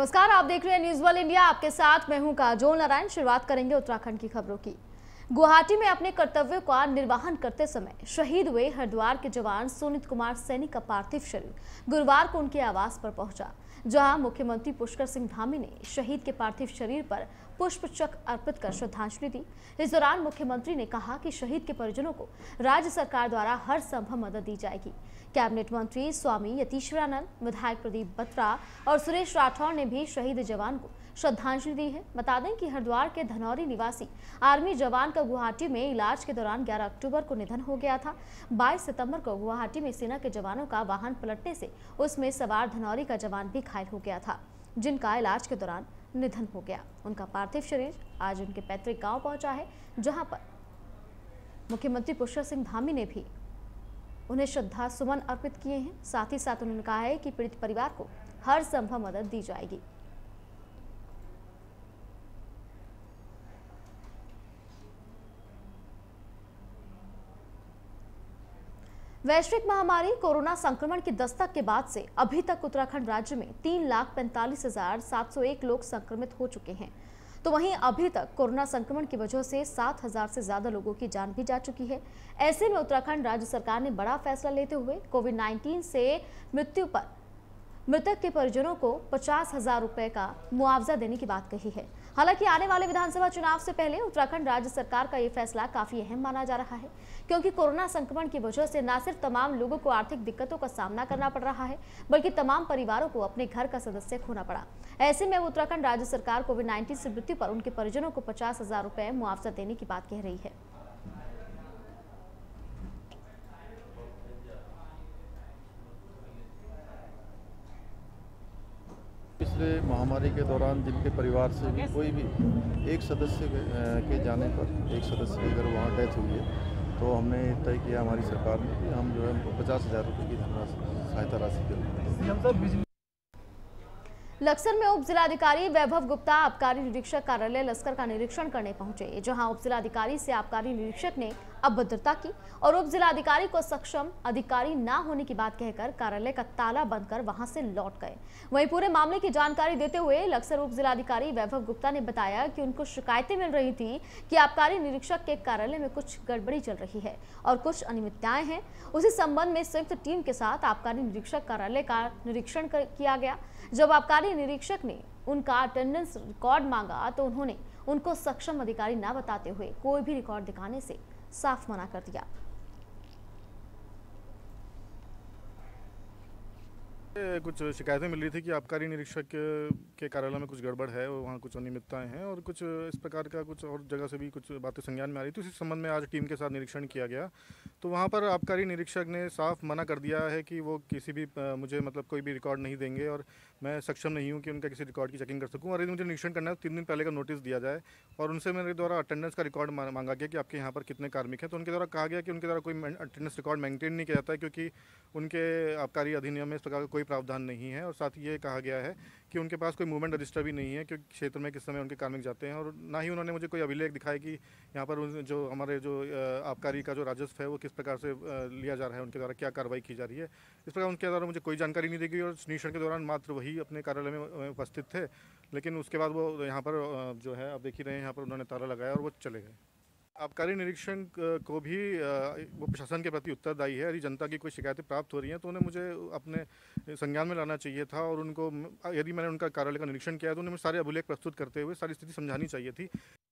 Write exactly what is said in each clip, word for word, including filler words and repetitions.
नमस्कार, आप देख रहे हैं न्यूज वर्ल्ड इंडिया। आपके साथ मैं हूं काजोल नारायण। शुरुआत करेंगे उत्तराखंड की खबरों की। गुवाहाटी में अपने कर्तव्यों का निर्वहन करते समय शहीद हुए हरिद्वार के जवान सुनीत कुमार सैनी का पार्थिव शरीर गुरुवार को उनके आवास पर पहुंचा, जहां मुख्यमंत्री पुष्कर सिंह धामी ने शहीद के पार्थिव शरीर पर पुष्प चक्र अर्पित कर श्रद्धांजलि दी। इस दौरान मुख्यमंत्री ने कहा कि शहीद के परिजनों को राज्य सरकार द्वारा हर संभव मदद दी जाएगी। कैबिनेट मंत्री स्वामी यतीश्वरानंद, विधायक प्रदीप बत्रा और सुरेश राठौर ने भी शहीद जवान को श्रद्धांजलि दी है। बता दें कि हरिद्वार के धनौरी निवासी आर्मी जवान का गुवाहाटी में इलाज के दौरान ग्यारह अक्टूबर को निधन हो गया था। बाईस सितंबर को गुवाहाटी में सेना के जवानों का वाहन पलटने से उसमें सवार धनौरी का जवान भी घायल हो गया था, जिनका इलाज के दौरान निधन हो गया। उनका पार्थिव शरीर आज उनके पैतृक गांव पहुंचा है, जहां पर मुख्यमंत्री पुष्कर सिंह धामी ने भी उन्हें श्रद्धा सुमन अर्पित किए हैं। साथ ही साथ उन्होंने कहा है कि पीड़ित परिवार को हर संभव मदद दी जाएगी। वैश्विक महामारी कोरोना संक्रमण की दस्तक के बाद से अभी तक उत्तराखंड राज्य में तीन लाख पैंतालीस हजार सात सौ एक लोग संक्रमित हो चुके हैं। तो वहीं अभी तक कोरोना संक्रमण की वजह से सात हजार से ज्यादा लोगों की जान भी जा चुकी है। ऐसे में उत्तराखंड राज्य सरकार ने बड़ा फैसला लेते हुए कोविड उन्नीस से मृत्यु पर मृतक के परिजनों को पचास हजार रुपए का मुआवजा देने की बात कही है। हालांकि आने वाले विधानसभा चुनाव से पहले उत्तराखंड राज्य सरकार का ये फैसला काफी अहम माना जा रहा है, क्योंकि कोरोना संक्रमण की वजह से न सिर्फ तमाम लोगों को आर्थिक दिक्कतों का सामना करना पड़ रहा है, बल्कि तमाम परिवारों को अपने घर का सदस्य खोना पड़ा। ऐसे में उत्तराखंड राज्य सरकार कोविड उन्नीस से मृत्यु पर उनके परिजनों को पचास हजार रुपए मुआवजा देने की बात कह रही है। पिछले महामारी के दौरान जिनके परिवार से भी कोई भी एक सदस्य के जाने पर, एक सदस्य की अगर वहाँ डेथ हुई है, तो हमने तय किया हमारी सरकार ने कि हम जो है उनको पचास हजार रुपये की धनराशि सहायता राशि देंगे। लक्सर में उप जिलाधिकारी वैभव गुप्ता आबकारी निरीक्षक कार्यालय लश्कर का निरीक्षण करने पहुंचे, जहां उप जिलाधिकारी से आबकारी निरीक्षक ने अभद्रता की और उप जिलाधिकारी को सक्षम अधिकारी न होने की बात कहकर कार्यालय का ताला बंद कर वहां से लौट गए। वहीं पूरे मामले की जानकारी देते हुए लक्सर उप जिलाधिकारी वैभव गुप्ता ने बताया कि उनको शिकायतें मिल रही थी कि आबकारी निरीक्षक के कार्यालय में कुछ गड़बड़ी चल रही है और कुछ अनियमितताएं हैं। उसी संबंध में संयुक्त टीम के साथ आबकारी निरीक्षक कार्यालय का निरीक्षण किया गया। जब आबकारी निरीक्षक ने उनका अटेंडेंस रिकॉर्ड मांगा तो उन्होंने उनको सक्षम अधिकारी न बताते हुए कोई भी रिकॉर्ड दिखाने से साफ मना कर दिया। कुछ शिकायतें मिल रही थी कि आबकारी निरीक्षक के कार्यालय में कुछ गड़बड़ है, वहाँ कुछ अनियमितताएं हैं और कुछ इस प्रकार का कुछ और जगह से भी कुछ बातें संज्ञान में आ रही थी। इस संबंध में आज टीम के साथ निरीक्षण किया गया, तो वहाँ पर आबकारी निरीक्षक ने साफ मना कर दिया है कि वो किसी भी मुझे मतलब कोई भी रिकॉर्ड नहीं देंगे और मैं सक्षम नहीं हूँ कि उनका किसी रिकॉर्ड की चेकिंग कर सकूँ। और यदि मुझे निरीक्षण करना है तो तीन दिन पहले का नोटिस दिया जाए और उनसे मेरे द्वारा अटेंडेंस का रिकॉर्ड मांगा गया कि आपके यहाँ पर कितने कार्मिक हैं। तो उनके द्वारा कहा गया कि उनके द्वारा कोई अटेंडेंस रिकॉर्ड मेंटेन नहीं किया जाता है, क्योंकि उनके आबकारी अधिनियम में इस प्रकार का कोई प्रावधान नहीं है। और साथ ही ये कहा गया है कि उनके पास कोई मूवमेंट रजिस्टर भी नहीं है, क्योंकि क्षेत्र में किस समय उनके कार्मिक जाते हैं, और ना ही उन्होंने मुझे कोई अभिलेख दिखाया कि यहाँ पर जो हमारे जो आबकारी का जो राजस्व है वो किस प्रकार से लिया जा रहा है, उनके द्वारा क्या कार्रवाई की जा रही है। इस प्रकार उनके द्वारा मुझे कोई जानकारी नहीं दी गई और निरीक्षण के दौरान मात्र वही अपने कार्यालय में उपस्थित थे, लेकिन उसके बाद वो यहाँ पर जो है आप देख ही रहे हैं, यहाँ पर उन्होंने ताला लगाया और वो चले गए। आबकारी निरीक्षण को भी वो प्रशासन के प्रति उत्तरदायी है। यदि जनता की कोई शिकायतें प्राप्त हो रही हैं तो उन्हें मुझे अपने संज्ञान में लाना चाहिए था और उनको, यदि मैंने उनका कार्यालय का निरीक्षण किया तो उन्हें सारे अभिलेख प्रस्तुत करते हुए सारी स्थिति समझानी चाहिए थी।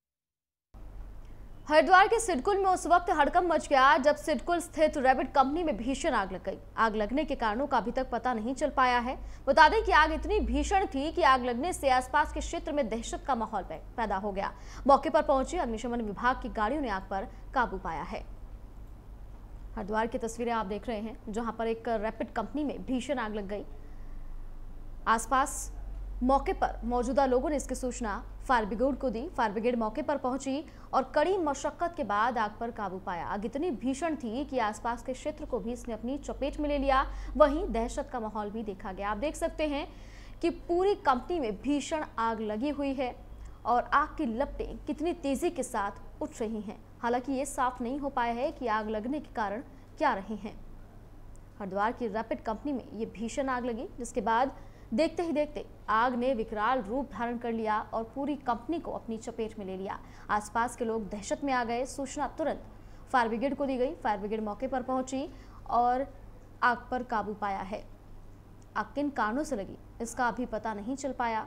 हरिद्वार के सिडकुल में उस वक्त हड़कंप मच गया जब सिडकुल स्थित रैपिड कंपनी में भीषण आग लग गई। आग लगने के कारणों का अभी तक पता नहीं चल पाया है। बता दें कि आग इतनी भीषण थी कि आग लगने से आसपास के क्षेत्र में दहशत का माहौल पैदा हो गया। मौके पर पहुंची अग्निशमन विभाग की गाड़ियों ने आग पर काबू पाया है। हरिद्वार की तस्वीरें आप देख रहे हैं, जहां पर एक रैपिड कंपनी में भीषण आग लग गई। आसपास मौके पर मौजूदा लोगों ने इसकी सूचना फायर ब्रिगेड को दी। फायर ब्रिगेड मौके पर पहुंची और कड़ी मशक्कत के बाद आग पर काबू पाया। आग इतनी भीषण थी कि आसपास के क्षेत्र को भी इसने अपनी चपेट में ले लिया। वहीं दहशत का माहौल भी देखा गया। आप देख सकते हैं कि पूरी कंपनी में भीषण आग लगी हुई है और आग की लपटें कितनी तेजी के साथ उठ रही हैं। हालांकि ये साफ नहीं हो पाया है कि आग लगने के कारण क्या रहे हैं। हरिद्वार की रैपिड कंपनी में ये भीषण आग लगी, जिसके बाद देखते ही देखते आग ने विकराल रूप धारण कर लिया और पूरी कंपनी को अपनी चपेट में ले लिया। आसपास के लोग दहशत में आ गए। सूचना तुरंत फायर ब्रिगेड को दी गई। फायर ब्रिगेड मौके पर पहुंची और आग पर काबू पाया है। आग किन कारणों से लगी इसका अभी पता नहीं चल पाया।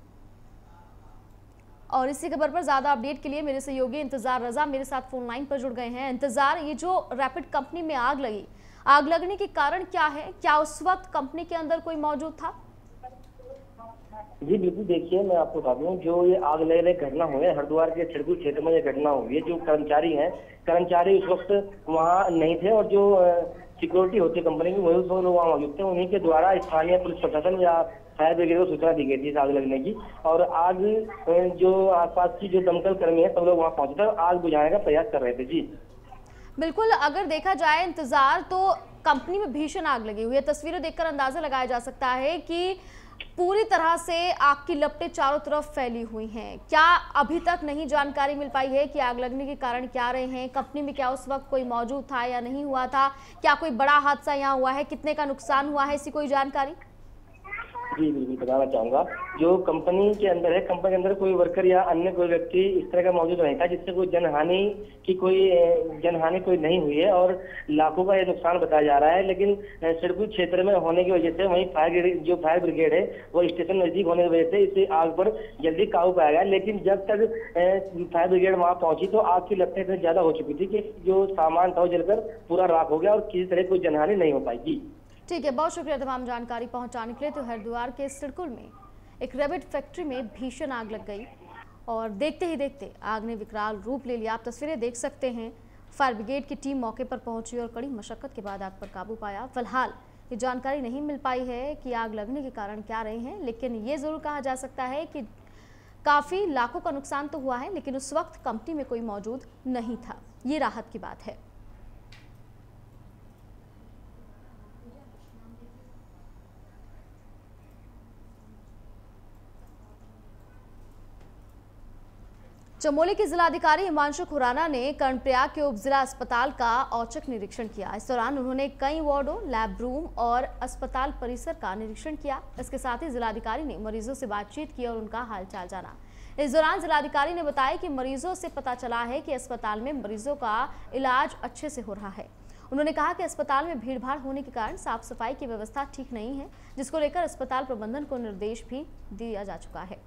और इसी खबर पर ज्यादा अपडेट के लिए मेरे सहयोगी इंतजार रजा मेरे साथ फोन लाइन पर जुड़ गए हैं। इंतजार, ये जो रैपिड कंपनी में आग लगी, आग लगने के कारण क्या है? क्या उस वक्त कंपनी के अंदर कोई मौजूद था? जी बिल्कुल, देखिए मैं आपको बता दूं, जो ये आग लगने घटना हुई है हरिद्वार के छिड़कू क्षेत्र में ये घटना हुई है। जो कर्मचारी हैं कर्मचारी उस वक्त वहाँ नहीं थे और जो सिक्योरिटी होती है कंपनी की वही उस वक्त लोग वहाँ मौजूद थे। उन्हीं के द्वारा स्थानीय पुलिस प्रशासन या फायर ब्रिगेड को सूचना दी गई थी इस आग लगने की, और आग जो आसपास की जो दमकल कर्मी है सब लोग वहाँ पहुंचे थे और आग बुझाने का प्रयास कर रहे थे। जी बिल्कुल, अगर देखा जाए इंतजार, तो कंपनी में भीषण आग लगी हुई है। तस्वीरें देखकर अंदाजा लगाया जा सकता है कि पूरी तरह से आग की लपटें चारों तरफ फैली हुई हैं। क्या अभी तक नहीं जानकारी मिल पाई है कि आग लगने के कारण क्या रहे हैं? कंपनी में क्या उस वक्त कोई मौजूद था या नहीं हुआ था? क्या कोई बड़ा हादसा यहाँ हुआ है? कितने का नुकसान हुआ है, इसकी कोई जानकारी? जी बिल्कुल बताना चाहूंगा, जो कंपनी के अंदर है, कंपनी के अंदर कोई वर्कर या अन्य कोई व्यक्ति इस तरह का मौजूद नहीं था जिससे कोई जनहानि की कोई जनहानि कोई नहीं हुई है और लाखों का ये नुकसान बताया जा रहा है। लेकिन सिडकू क्षेत्र में होने की वजह से वहीं फायर जो फायर ब्रिगेड है वो स्टेशन नजदीक होने की वजह से इस आग पर जल्दी काबू पाया गया। लेकिन जब तक फायर ब्रिगेड वहां पहुंची तो आग की लपटें इतनी ज्यादा हो चुकी थी कि जो सामान था वो जलकर पूरा राख हो गया और किसी तरह कोई जनहानि नहीं हो पाई। ठीक है, बहुत शुक्रिया तमाम जानकारी पहुंचाने के लिए। तो हरिद्वार के सिडकुल में एक रैबिट फैक्ट्री में भीषण आग लग गई और देखते ही देखते आग ने विकराल रूप ले लिया। आप तस्वीरें देख सकते हैं। फायर ब्रिगेड की टीम मौके पर पहुंची और कड़ी मशक्कत के बाद आग पर काबू पाया। फिलहाल ये जानकारी नहीं मिल पाई है कि आग लगने के कारण क्या रहे हैं, लेकिन ये जरूर कहा जा सकता है कि काफ़ी लाखों का नुकसान तो हुआ है, लेकिन उस वक्त कंपनी में कोई मौजूद नहीं था। ये राहत की बात है। चमोली के जिलाधिकारी हिमांशु खुराना ने कर्णप्रयाग के उप जिला अस्पताल का औचक निरीक्षण किया। इस दौरान उन्होंने कई वार्डों, लैब रूम और अस्पताल परिसर का निरीक्षण किया। इसके साथ ही जिलाधिकारी ने मरीजों से बातचीत की और उनका हालचाल जाना। इस दौरान जिलाधिकारी ने बताया कि मरीजों से पता चला है कि अस्पताल में मरीजों का इलाज अच्छे से हो रहा है। उन्होंने कहा कि अस्पताल में भीड़भाड़ होने के कारण साफ सफाई की व्यवस्था ठीक नहीं है, जिसको लेकर अस्पताल प्रबंधन को निर्देश भी दिया जा चुका है।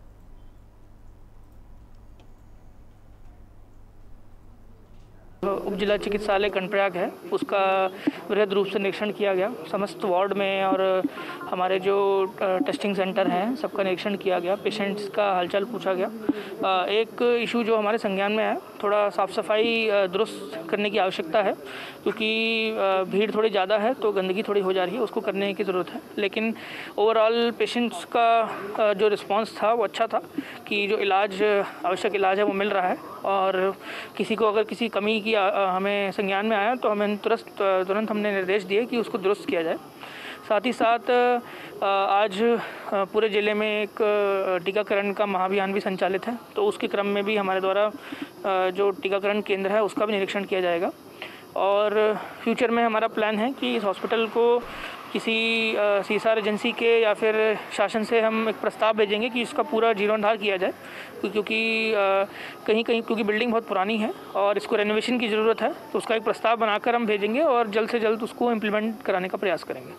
उप जिला चिकित्सालय कर्णप्रयाग है, उसका वृहद रूप से निरीक्षण किया गया। समस्त वार्ड में और हमारे जो टेस्टिंग सेंटर हैं सबका निरीक्षण किया गया। पेशेंट्स का हालचाल पूछा गया। एक इशू जो हमारे संज्ञान में है, थोड़ा साफ़ सफाई दुरुस्त करने की आवश्यकता है, क्योंकि भीड़ थोड़ी ज़्यादा है तो गंदगी थोड़ी हो जा रही है, उसको करने की ज़रूरत है। लेकिन ओवरऑल पेशेंट्स का जो रिस्पांस था वो अच्छा था कि जो इलाज आवश्यक इलाज है वो मिल रहा है, और किसी को अगर किसी कमी की हमें संज्ञान में आया तो हमें तुरंत तुरंत हमने निर्देश दिए कि उसको दुरुस्त किया जाए। साथ ही साथ आज पूरे ज़िले में एक टीकाकरण का महाअभियान भी संचालित है, तो उसके क्रम में भी हमारे द्वारा जो टीकाकरण केंद्र है उसका भी निरीक्षण किया जाएगा। और फ्यूचर में हमारा प्लान है कि इस हॉस्पिटल को किसी सीएसआर एजेंसी के या फिर शासन से हम एक प्रस्ताव भेजेंगे कि इसका पूरा जीर्णोद्धार किया जाए, क्योंकि कहीं कहीं क्योंकि बिल्डिंग बहुत पुरानी है और इसको रेनोवेशन की ज़रूरत है, तो उसका एक प्रस्ताव बनाकर हम भेजेंगे और जल्द से जल्द उसको इम्प्लीमेंट कराने का प्रयास करेंगे।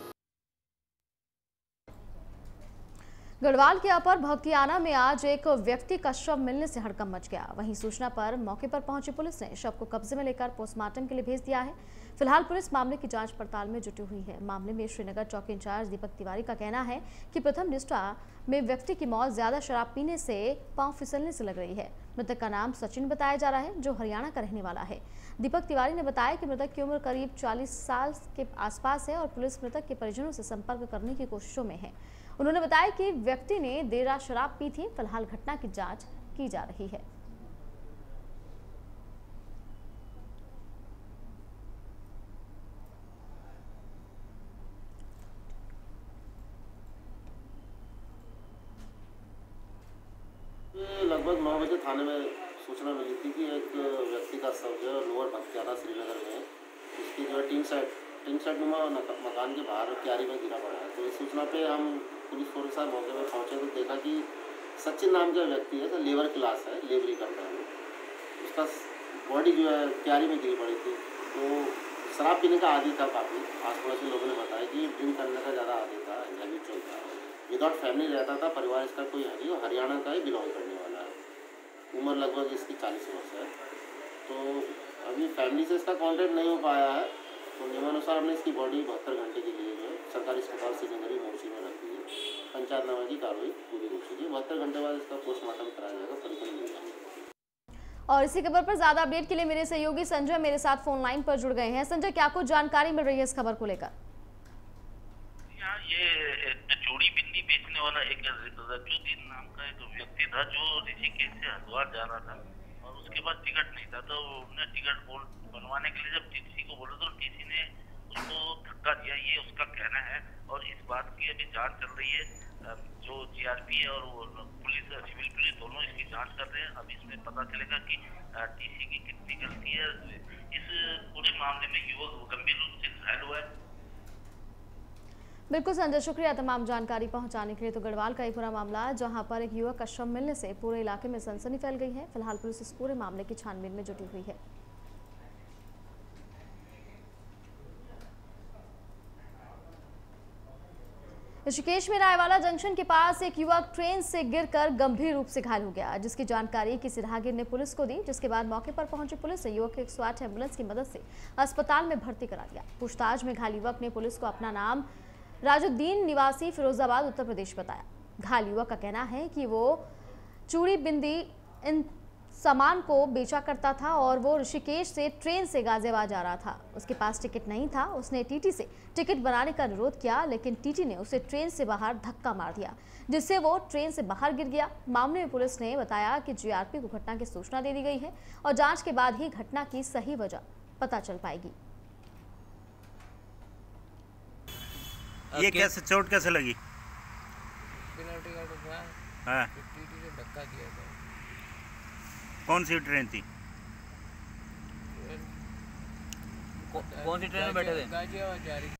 गढ़वाल के अपर भक्तियाना में आज एक व्यक्ति का शव मिलने से हड़कंप मच गया। वहीं सूचना पर मौके पर पहुंची पुलिस ने शव को कब्जे में लेकर पोस्टमार्टम के लिए भेज दिया है। फिलहाल पुलिस मामले की जांच पड़ताल में जुटी हुई है। मामले में श्रीनगर चौकी इंचार्ज दीपक तिवारी का कहना है कि प्रथम दृष्टया में व्यक्ति की मौत ज्यादा शराब पीने से पांव फिसलने से लग रही है। मृतक का नाम सचिन बताया जा रहा है, जो हरियाणा का रहने वाला है। दीपक तिवारी ने बताया कि मृतक की उम्र करीब चालीस साल के आसपास है और पुलिस मृतक के परिजनों से संपर्क करने की कोशिशों में है। उन्होंने बताया कि व्यक्ति ने देर रात शराब पी थी। फिलहाल घटना की जांच की जा रही है। लगभग नौ बजे थाने में सूचना मिली थी कि एक व्यक्ति का शव जो है लोअर भक्तियाना श्रीनगर में उसकी जो टीन सेट टीन सेट नुमा मकान के बाहर क्यारी में गिरा पड़ा है। तो इस सूचना पे हम पुलिस फोर्स के साथ मौके पर पहुँचे तो देखा कि सचिन नाम का व्यक्ति है, तो लेबर क्लास है, लेबरी करता है, उसका बॉडी जो है क्यारी में गिरी पड़ी थी। तो शराब पीने का आदी था काफ़ी, आस पड़ोस के लोगों ने बताया कि ड्रिंक करने का ज़्यादा आदी था, हैबिचुअल था, विदाउट फैमिली रहता था, परिवार इसका कोई है नहीं, हरियाणा का ही बिलोंग करने वाला है, उम्र लगभग इसकी चालीस वर्ष है। तो अभी फैमिली से इसका कॉन्टैक्ट नहीं हो पाया है, तो नियमानुसार हमने इसकी बॉडी बहत्तर घंटे के लिए जो है सरकारी अस्पताल श्रीनगरी मोर्ची में रख दी है। पंचायतनामा की कार्रवाई पूरी रूप से की, बहत्तर घंटे बाद इसका पोस्टमार्टम कराया जाएगा, परिजन मिल जाएंगे। और इसी खबर पर ज्यादा अपडेट के लिए मेरे सहयोगी संजय मेरे साथ फोन लाइन पर जुड़ गए हैं। संजय, क्या कुछ जानकारी मिल रही है इस खबर को लेकर? यहाँ ये चूड़ी बिंदी बेचने वाला एक रजुद्दीन नाम का एक व्यक्ति था जो ऋषिकेश से हरिद्वार जा रहा था और उसके पास टिकट नहीं था, तो उन्होंने टिकट बोल बनवाने के लिए जब टीसी को बोला तो टीसी ने उसको धक्का दिया, ये उसका कहना है। और इस बात की अभी जांच चल रही है, जो जीआरपी है और वो पुलिस सिविल पुलिस दोनों इसकी जांच कर रहे हैं। अब इसमें पता चलेगा कि टीसी की कितनी गलती है। इस पूरे मामले में युवक गंभीर रूप से घायल हुआ है। बिल्कुल संजय, शुक्रिया तमाम जानकारी पहुंचाने के लिए। तो गढ़वाल का एक पूरा मामला जहां पर एक युवक का शव मिलने से पूरे इलाके में सनसनी फैल गई है। फिलहाल पुलिस इस पूरे मामले की छानबीन में जुटी हुई है। ऋषिकेश में रायवाला जंक्शन के पास एक युवक ट्रेन से गिरकर गंभीर रूप से घायल हो गया, जिसकी जानकारी किसी राहगीर ने पुलिस को दी, जिसके बाद मौके पर पहुंची पुलिस ने युवक को एक सौ आठ एम्बुलेंस की मदद से अस्पताल में भर्ती करा दिया। पूछताछ में घायल युवक ने पुलिस को अपना नाम राजुद्दीन निवासी फिरोजाबाद उत्तर प्रदेश बताया। घायल युवक का कहना है कि वो चूड़ी बिंदी इन सामान को बेचा करता था और वो ऋषिकेश से ट्रेन से गाजियाबाद जा रहा था। उसके पास टिकट नहीं था। उसने टीटी से टिकट बनाने का अनुरोध किया, लेकिन टीटी ने उसे ट्रेन से बाहर धक्का मार दिया, जिससे वो ट्रेन से बाहर गिर गया। मामले में पुलिस ने बताया कि जीआरपी को घटना की सूचना दे दी गई है और जांच के बाद ही घटना की सही वजह पता चल पाएगी। ये कैसे चोट कैसे लगी? पेनल्टी का रुपया हाँ। टीटी से धक्का दिया था। कौन सी ट्रेन थी? कौन सी ट्रेन में बैठे थे? गाजियाबाद जा रही।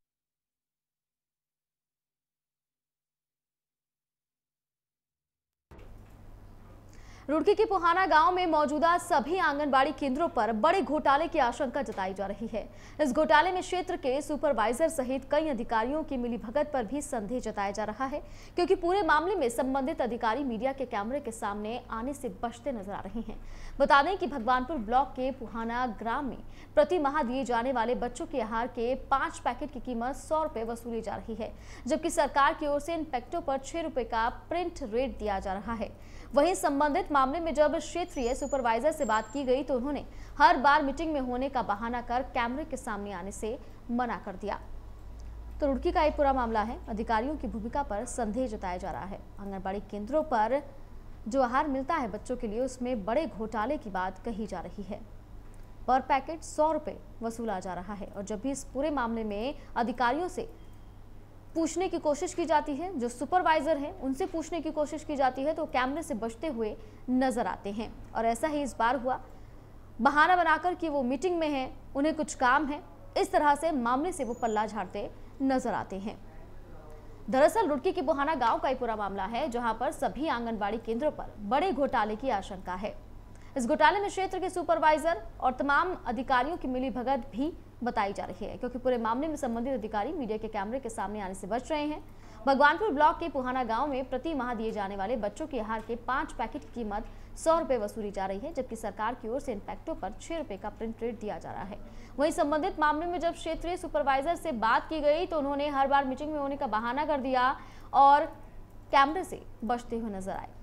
रुड़की के पुहाना गांव में मौजूदा सभी आंगनबाड़ी केंद्रों पर बड़े घोटाले की आशंका जताई जा रही है। इस घोटाले में क्षेत्र के सुपरवाइजर सहित कई अधिकारियों की मिलीभगत पर भी संदेह जताया जा रहा है, क्योंकि पूरे मामले में संबंधित अधिकारी मीडिया के कैमरे के सामने आने से बचते नजर आ रहे हैं। बता दें कि भगवानपुर ब्लॉक के पुहाना ग्राम में प्रति माह दिए जाने वाले बच्चों के आहार के पांच पैकेट की कीमत सौ रुपए वसूली जा रही है, जबकि सरकार की ओर से इन पैकेटों पर छह रुपए का प्रिंट रेट दिया जा रहा है। वहीं संबंधित मामले में जब क्षेत्रीय सुपरवाइजर से बात की गई तो उन्होंने हर बार मीटिंग में होने का बहाना कर कैमरे के सामने आने से मना कर दिया। तो रुड़की का एक पूरा मामला है। अधिकारियों की भूमिका पर संदेह जताया जा रहा है। आंगनबाड़ी केंद्रों पर जो आहार मिलता है बच्चों के लिए, उसमें बड़े घोटाले की बात कही जा रही है। पर पैकेट सौ रुपए वसूला जा रहा है और जब भी इस पूरे मामले में अधिकारियों से पूछने की कोशिश की जाती है, जो सुपरवाइजर हैं उनसे पूछने की कोशिश की जाती है, तो कैमरे से बचते हुए नजर आते हैं। और ऐसा ही इस बार हुआ, बहाना बनाकर कि वो मीटिंग में हैं, उन्हें कुछ काम है, इस तरह से मामले से वो पल्ला झाड़ते नजर आते हैं। दरअसल रुड़की के बुहाना गांव का एक पूरा मामला है, जहां पर सभी आंगनबाड़ी केंद्रों पर बड़े घोटाले की आशंका है। इस घोटाले में क्षेत्र के सुपरवाइजर और तमाम अधिकारियों की मिलीभगत भी बताई जा रही है, क्योंकि पूरे मामले में संबंधित अधिकारी मीडिया के कैमरे के सामने आने से बच रहे हैं। भगवानपुर ब्लॉक के पुहाना गांव में प्रति माह दिए जाने वाले बच्चों के आहार के पांच पैकेट की कीमत सौ रुपए वसूली जा रही है, जबकि सरकार की ओर से इन पैकेटों पर छह रुपए का प्रिंट रेट दिया जा रहा है। वहीं संबंधित मामले में जब क्षेत्रीय सुपरवाइजर से बात की गई तो उन्होंने हर बार मीटिंग में होने का बहाना कर दिया और कैमरे से बचते हुए नजर आए।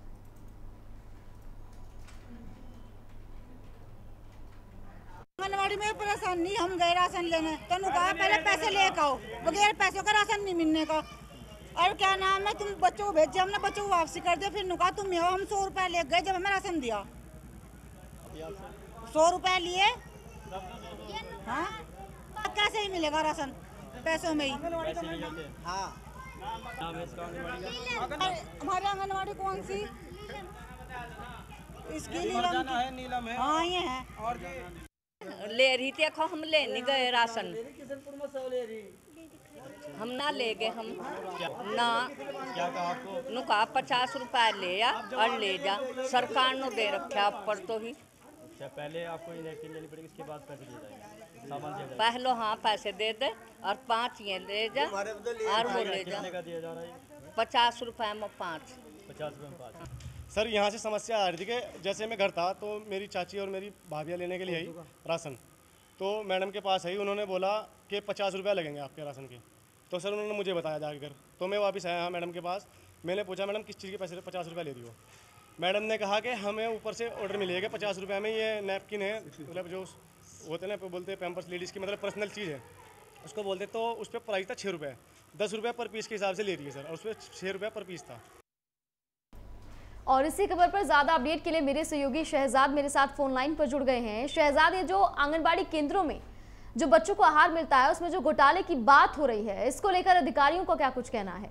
आंगनबाड़ी में परेशानी, हम गए राशन लेने तो कहा पहले पैसे लेकर आओ, बगैर पैसों का राशन नहीं मिलने का। और क्या नाम है, तुम बच्चों को भेजे, हमने बच्चों को वापसी कर दिया। फिर नुका तुम यहाँ, हम सौ रुपए ले गए जब हमें राशन दिया, सौ रुपए लिए। हाँ, कैसे ही मिलेगा राशन, पैसों में ही। हाँ, हमारी आंगनबाड़ी कौन सी? इसकी नीलम है, नीलम है। हाँ, ये है। और ले रही थी, हम लेने गए राशन, हम ना ले गए, हम ना क्या कहा आपको? नु कहा पचास रुपया ले जा और ले जा, सरकार ने दे रखा ऊपर तो ही। अच्छा, पहले आपको ये नैपकिन लेनी पड़ेगी, इसके बाद पैसे दिए जाएंगे, सामान दिया जाएगा? पहले हाँ पैसे दे दे और पाँच ये ले जा और वो ले जा। कितने का दिया जा रहा है? पचास रुपये में पाँच। पचास रुपये में पाँच। सर यहाँ से समस्या आ रही थी कि जैसे मैं घर था तो मेरी चाची और मेरी भाभियाँ लेने के लिए आई राशन, तो मैडम के पास आई, उन्होंने बोला कि पचास रुपया लगेंगे आपके राशन के। तो सर उन्होंने मुझे बताया जाकर, तो मैं वापस आया मैडम के पास, मैंने पूछा मैडम किस चीज़ के पैसे पचास रुपया ले रही हो? मैडम ने कहा कि हमें ऊपर से ऑर्डर मिलेगा पचास रुपये में, ये नैपकिन है, मतलब जो होते हैं ना बोलते हैं पैम्पर्स लेडीज़ की, मतलब पर्सनल चीज़ है उसको बोलते, तो उस पर प्राइस था छः रुपये, दस रुपये पर पीस के हिसाब से ले रही है सर, और उस पर छः रुपये पर पीस था। और इसी खबर पर ज्यादा अपडेट के लिए मेरे सहयोगी शहजाद मेरे साथ फोन लाइन पर जुड़ गए हैं। शहजाद, ये जो आंगनबाड़ी केंद्रों में जो बच्चों को आहार मिलता है उसमें जो घोटाले की बात हो रही है, इसको लेकर अधिकारियों का क्या कुछ कहना है?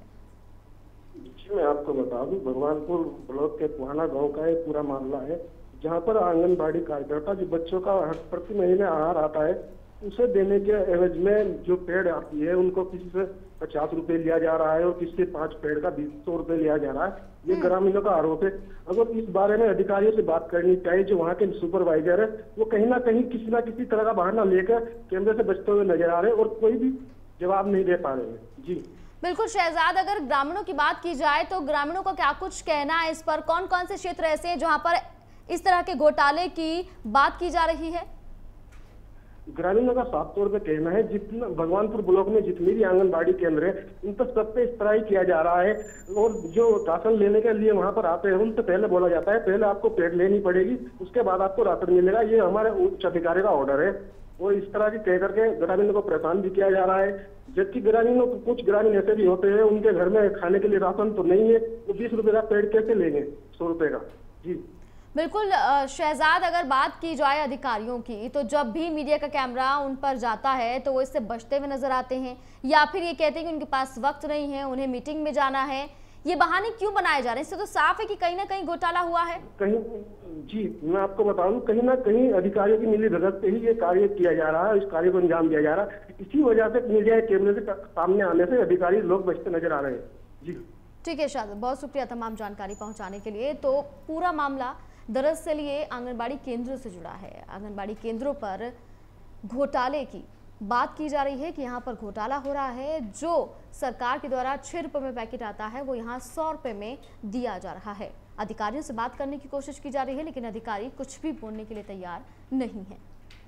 जी मैं आपको बता दूं, भगवानपुर ब्लॉक के पुराना गांव का एक पूरा मामला है, जहां पर आंगनबाड़ी कार्यकर्ता जो बच्चों का प्रति महीने आहार आता है उसे देने के एवज में जो पेड़ आती है उनको किसी से पचास रुपए लिया जा रहा है और किसी से पांच पेड़ का बीस सौ रुपए लिया जा रहा है। ये ग्रामीणों का आरोप है। अगर इस बारे में अधिकारियों से बात करनी चाहिए, जो वहाँ के सुपरवाइजर है वो कहीं ना कहीं किसी ना किसी तरह का बहाना लेकर केंद्र से बचते हुए नजर आ रहे हैं और कोई भी जवाब नहीं दे पा रहे हैं। जी बिल्कुल शहजाद, अगर ग्रामीणों की बात की जाए तो ग्रामीणों का क्या कुछ कहना है इस पर? कौन कौन से क्षेत्र ऐसे हैं जहाँ पर इस तरह के घोटाले की बात की जा रही है? ग्रामीणों का साफ तौर पे कहना है, जितना भगवानपुर ब्लॉक में जितनी भी आंगनबाड़ी केंद्र है इन पर सब पे इस तरह ही किया जा रहा है। और जो राशन लेने के लिए वहां पर आते हैं उनसे पहले बोला जाता है पहले आपको पेड़ लेनी पड़ेगी, उसके बाद आपको राशन मिलेगा, ये हमारे उच्च अधिकारी का ऑर्डर है। और इस तरह की कह करके ग्रामीणों को परेशान भी किया जा रहा है। जबकि ग्रामीणों को कुछ ग्रामीण ऐसे भी होते हैं उनके घर में खाने के लिए राशन तो नहीं है, वो बीस रुपए का पेड़ कैसे लेंगे सौ रुपए का? जी बिल्कुल शहजाद, अगर बात की जाए अधिकारियों की तो जब भी मीडिया का कैमरा उन पर जाता है तो वो इससे बचते हुए नजर आते हैं, या फिर ये कहते हैं कि उनके पास वक्त नहीं है, उन्हें मीटिंग में जाना है। ये बहाने क्यों बनाए जा रहे हैं? इससे तो साफ है कि कहीं ना कहीं घोटाला हुआ है। कहीं जी मैं आपको बताऊं, कहीं ना कहीं अधिकारियों की मिली भगत से ही ये कार्य किया जा रहा है, इस कार्य को अंजाम दिया जा रहा है। इसी वजह से मीडिया के कैमरे से सामने आने से अधिकारी लोग बचते नजर आ रहे हैं। जी ठीक है शहजाद, बहुत शुक्रिया तमाम जानकारी पहुंचाने के लिए। तो पूरा मामला दरअसल ये आंगनबाड़ी केंद्रों से जुड़ा है। आंगनबाड़ी केंद्रों पर घोटाले की बात की जा रही है कि यहाँ पर घोटाला हो रहा है। जो सरकार के द्वारा छह रुपए में पैकेट आता है वो यहाँ सौ रुपए में दिया जा रहा है। अधिकारियों से बात करने की कोशिश की जा रही है लेकिन अधिकारी कुछ भी बोलने के लिए तैयार नहीं है।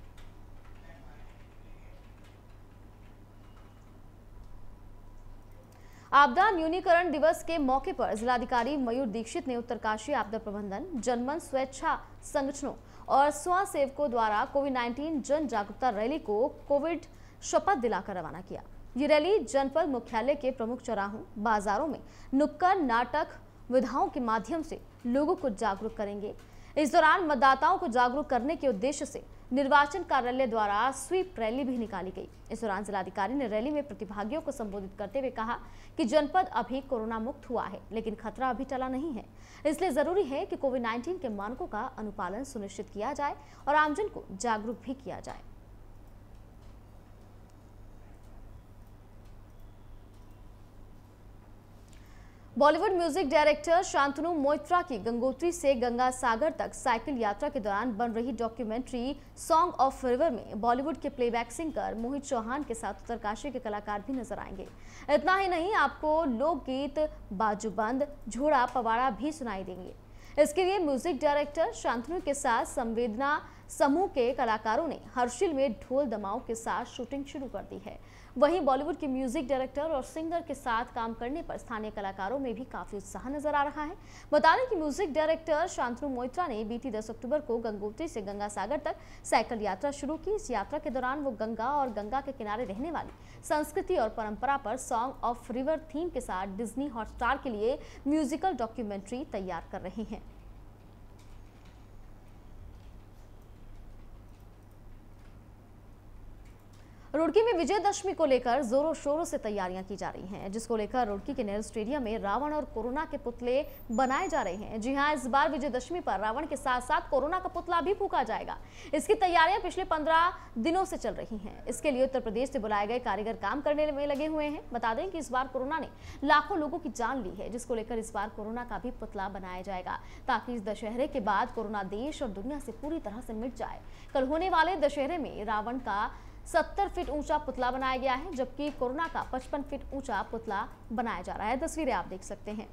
आपदा न्यूनीकरण दिवस के मौके पर जिलाधिकारी मयूर दीक्षित ने उत्तरकाशी आपदा प्रबंधन, जनमन स्वेच्छा संगठनों और स्वयं सेवकों द्वारा कोविड उन्नीस जन जागरूकता रैली को कोविड शपथ दिलाकर रवाना किया। ये रैली जनपद मुख्यालय के प्रमुख चौराहों, बाजारों में नुक्कड़ नाटक विधाओं के माध्यम से लोगों को जागरूक करेंगे। इस दौरान मतदाताओं को जागरूक करने के उद्देश्य से निर्वाचन कार्यालय द्वारा स्वीप रैली भी निकाली गई। इस दौरान जिलाधिकारी ने रैली में प्रतिभागियों को संबोधित करते हुए कहा कि जनपद अभी कोरोना मुक्त हुआ है लेकिन खतरा अभी टला नहीं है, इसलिए जरूरी है कि कोविड उन्नीस के मानकों का अनुपालन सुनिश्चित किया जाए और आमजन को जागरूक भी किया जाए। Bollywood music director Shantanu Moitra की गंगोत्री से गंगा सागर तक साइकिल यात्रा के दौरान बन रही डॉक्यूमेंट्री सॉन्ग ऑफ रिवर में बॉलीवुड के प्लेबैक सिंगर मोहित चौहान के साथ उत्तरकाशी के कलाकार भी नजर आएंगे। इतना ही नहीं, आपको लोकगीत, बाजूबंद, झोड़ा, पवाड़ा भी सुनाई देंगे। इसके लिए म्यूजिक डायरेक्टर शांतनु के साथ संवेदना समूह के कलाकारों ने हर्षिल में ढोल दमाओं के साथ शूटिंग शुरू कर दी है। वहीं बॉलीवुड के म्यूजिक डायरेक्टर और सिंगर के साथ काम करने पर स्थानीय कलाकारों में भी काफी उत्साह नजर आ रहा है। बता दें कि म्यूजिक डायरेक्टर शांतनु मोइत्रा ने बीती दस अक्टूबर को गंगोत्री से गंगा सागर तक साइकिल यात्रा शुरू की। इस यात्रा के दौरान वो गंगा और गंगा के किनारे रहने वाली संस्कृति और परंपरा पर सॉन्ग ऑफ रिवर थीम के साथ डिज्नी हॉटस्टार के लिए म्यूजिकल डॉक्यूमेंट्री तैयार कर रहे हैं। रुड़की में विजयदशमी को लेकर जोरों शोरों से तैयारियां की जा रही हैं, जिसको लेकर रुड़की के नेहरू स्टेडियम में रावण और कोरोना के पुतले बनाए जा रहे हैं। जी हां, इस बार विजयदशमी पर रावण के साथ साथ कोरोना का पुतला भी फूंका जाएगा। इसकी तैयारियां पिछले पंद्रह दिनों से चल रही हैं। इसके लिए उत्तर प्रदेश से बुलाए गए कारीगर काम करने में लगे हुए हैं। बता दें कि इस बार कोरोना ने लाखों लोगों की जान ली है, जिसको लेकर इस बार कोरोना का भी पुतला बनाया जाएगा, ताकि इस दशहरे के बाद कोरोना देश और दुनिया से पूरी तरह से मिट जाए। कल होने वाले दशहरे में रावण का सत्तर फीट ऊंचा पुतला बनाया गया है, जबकि कोरोना का पचपन फीट ऊंचा पुतला बनाया जा रहा है। तस्वीरें आप देख सकते हैं।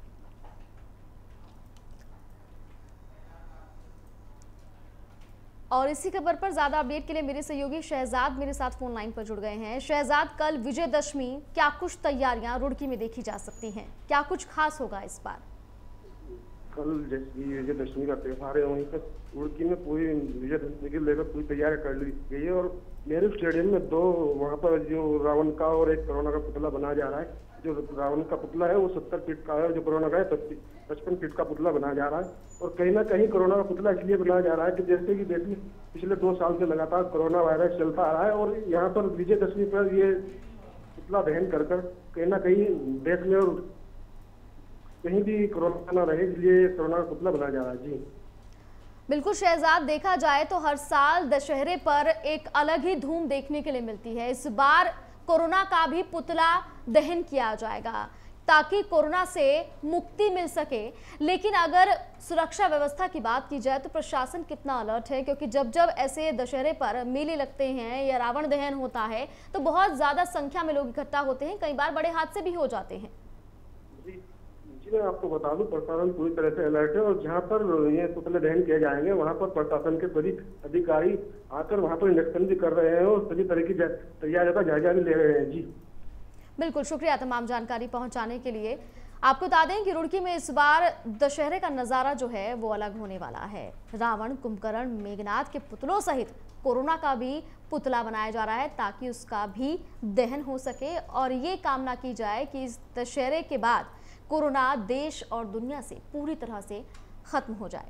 और इसी खबर पर ज्यादा अपडेट के लिए मेरे सहयोगी शहजाद मेरे साथ फोन लाइन पर जुड़ गए हैं। शहजाद, कल विजयदशमी, क्या कुछ तैयारियां रुड़की में देखी जा सकती हैं? क्या कुछ खास होगा इस बार? कल जैसे विजयदशमी का त्योहार है, वहीं पर रुड़की में पूरी विजयदशमी के लेकर पूरी तैयारी कर ली गई है। और नेहरू स्टेडियम में दो वहाँ पर जो रावण का और एक कोरोना का पुतला बनाया जा रहा है। जो रावण का पुतला है वो सत्तर फीट का है, जो कोरोना का है पचपन फीट का पुतला बनाया जा रहा है। और कहीं ना कहीं कोरोना का पुतला इसलिए बनाया जा रहा है कि जैसे कि देश में पिछले दो साल से लगातार कोरोना वायरस चलता आ रहा है, और यहाँ पर विजयदशमी पर ये पुतला दहन कर कर कहीं ना कहीं देश में और कहीं भी कोरोना ना रहे, इसलिए कोरोना का पुतला बनाया जा रहा है। जी बिल्कुल शहजाद, देखा जाए तो हर साल दशहरे पर एक अलग ही धूम देखने के लिए मिलती है। इस बार कोरोना का भी पुतला दहन किया जाएगा ताकि कोरोना से मुक्ति मिल सके। लेकिन अगर सुरक्षा व्यवस्था की बात की जाए तो प्रशासन कितना अलर्ट है, क्योंकि जब जब ऐसे दशहरे पर मेले लगते हैं या रावण दहन होता है तो बहुत ज्यादा संख्या में लोग इकट्ठा होते हैं, कई बार बड़े हादसे भी हो जाते हैं। मैं आपको बता दूं, प्रशासन पूरी तरह से अलर्ट है, और जहां पर ये पुतले दहन किए जाएंगे वहां पर प्रशासन के सभी अधिकारी आकर वहां पर निरीक्षण भी कर रहे हैं और सभी तरह की तैयारियों का जायजा भी ले रहे हैं। जी बिल्कुल, शुक्रिया तमाम जानकारी पहुंचाने के लिए। आपको बता दें कि रुड़की में इस बार दशहरे का नजारा जो है वो अलग होने वाला है। रावण, कुंभकर्ण, मेघनाथ के पुतलों सहित कोरोना का भी पुतला बनाया जा रहा है ताकि उसका भी दहन हो सके, और ये कामना की जाए कि इस दशहरे के बाद कोरोना देश और दुनिया से पूरी तरह से खत्म हो जाए।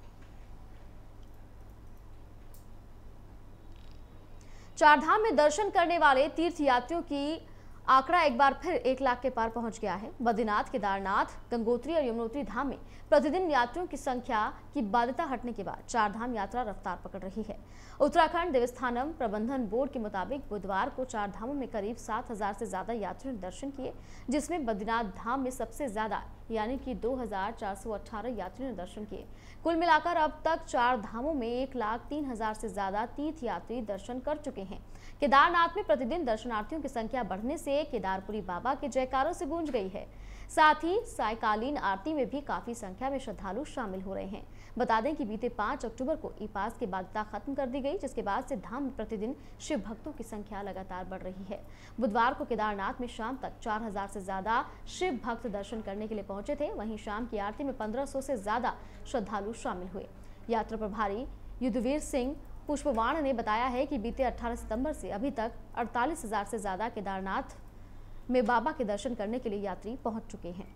चारधाम में दर्शन करने वाले तीर्थयात्रियों की आंकड़ा एक बार फिर एक लाख के पार पहुंच गया है। बद्रीनाथ, केदारनाथ, गंगोत्री और यमुनोत्री धाम में प्रतिदिन यात्रियों की संख्या की बाध्यता हटने के बाद चारधाम यात्रा रफ्तार पकड़ रही है। उत्तराखंड देवस्थानम प्रबंधन बोर्ड के मुताबिक बुधवार को चार धामों में करीब सात हजार से ज्यादा यात्रियों ने दर्शन किए, जिसमें बद्रीनाथ धाम में सबसे ज्यादा यानी कि दो हजार चार सौ अठारह यात्रियों ने दर्शन किए। कुल मिलाकर अब तक चार धामों में एक लाख तीन हजार से ज्यादा तीर्थ यात्री दर्शन कर चुके हैं। केदारनाथ में प्रतिदिन दर्शनार्थियों की संख्या बढ़ने से केदारपुरी बाबा के जयकारों से गूंज गई है। साथ ही सायकालीन आरती में भी काफी संख्या में श्रद्धालु शामिल हो रहे हैं। बता दें कि बीते पाँच अक्टूबर को ई पास की बाध्यता खत्म कर दी गई, जिसके बाद से धाम में प्रतिदिन शिव भक्तों की संख्या लगातार बढ़ रही है। बुधवार को केदारनाथ में शाम तक चार हजार से ज्यादा शिव भक्त दर्शन करने के लिए पहुंचे थे। वहीं शाम की आरती में पंद्रह सौ से ज्यादा श्रद्धालु शामिल हुए। यात्रा प्रभारी युद्धवीर सिंह पुष्पवाण ने बताया है कि बीते अठारह सितंबर से अभी तक अड़तालीस हजार से ज्यादा केदारनाथ में बाबा के दर्शन करने के लिए यात्री पहुंच चुके हैं।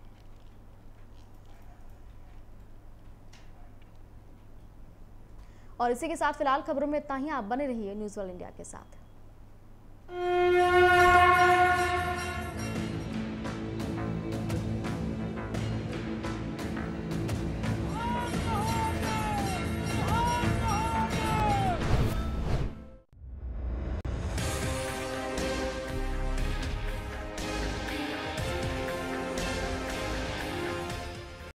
और इसी के साथ फिलहाल खबरों में इतना ही। आप बने रहिए न्यूज़ वर्ल्ड इंडिया के साथ।